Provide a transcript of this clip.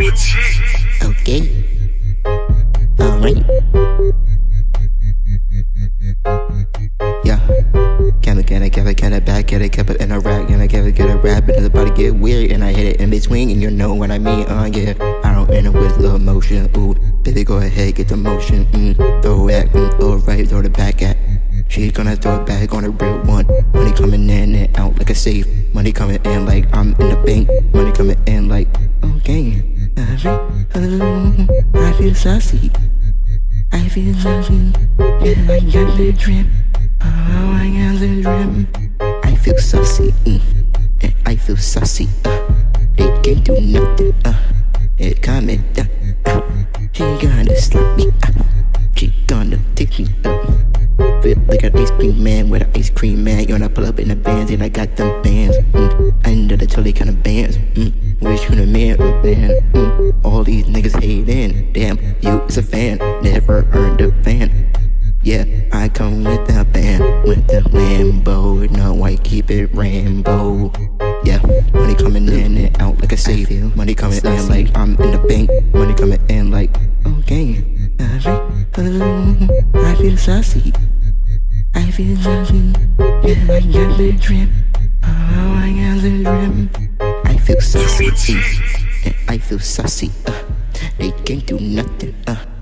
Okay. Alright. Yeah. Can I back, get it, kept it in a rack, and I get a rap, and it's about to get weird, and I hit it in between, and you know what I mean, yeah. I don't end it with little motion, ooh, baby go ahead, get the motion, throw it, throw it right, throw it back at. She's gonna throw it back on a real one. Money coming in and out like a safe. Money coming in like I'm in the bank. Money coming in like, okay. I feel saucy. I feel saucy. Yeah, I got the drip. Oh, I got the drip. I feel saucy. Yeah, I feel saucy. They can't do nothing. It coming down. She gonna slap me. She gonna take me up. Feel like an ice cream man with an ice cream man. You wanna pull up in the bands and I got them bands. I know the totally kind of bands. Wish you the man. All these niggas hating. Damn, you is a fan. Never earned a fan. Yeah, I come with the band, with the Lambo. No, I keep it rainbow. Yeah, money coming in and out like a safe. Money coming in like I'm in the bank. Money coming in like, okay. I feel saucy. I feel saucy. Yeah, I got the drip. Oh, I got the drip. I feel saucy. Yeah, I feel saucy. They can't do nothing.